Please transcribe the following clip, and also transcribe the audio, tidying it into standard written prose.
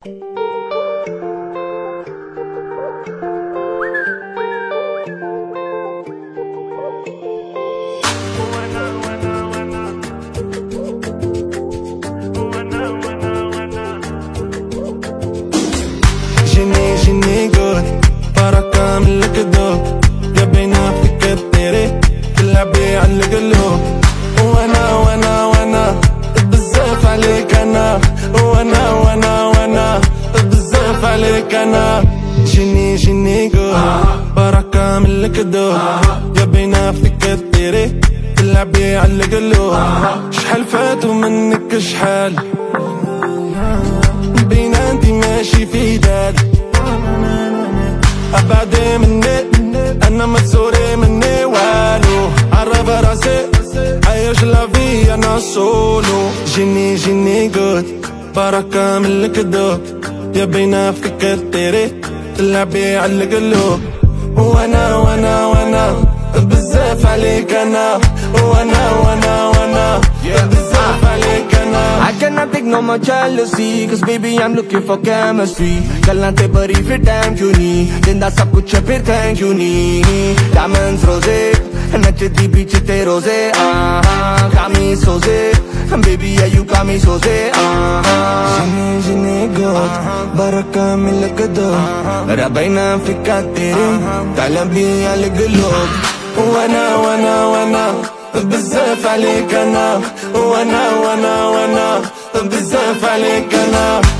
جيني جود بركة من الكذوب يا بينا فيك الطيري تلعبي على القلوب وانا بزاف عليك انا وانا بزاف عليك انا جيني جود بركة من الكذوب يا بينا فيك الطيري تلعبي على القلوب شحال فاتو منك شحال بينا انتي ماشي في داد ابعدي مني انا مسوري مني والو عرف راسي عايش لافي انا سولو جيني جود بركة من الكذوب يا بينا فيك الطيري تلعبي على القلوب وانا بزاف عليك انا وانا بزاف عليك انا I cannot take no more jealousy, cause baby I'm looking for chemistry. गल्लां ते बड़ी फिर टाइम क्यों नहीं जिंदा सब कुछ है फिर थैंक यू नहीं Diamonds rose नचदी बीच ते रोजे got me soze baby yeah you got me soze جيني جود بركة من الكذوب ربينا فيك तेरे قلبي على القلوب وانا بزاف عليك انا وانا بزاف عليك انا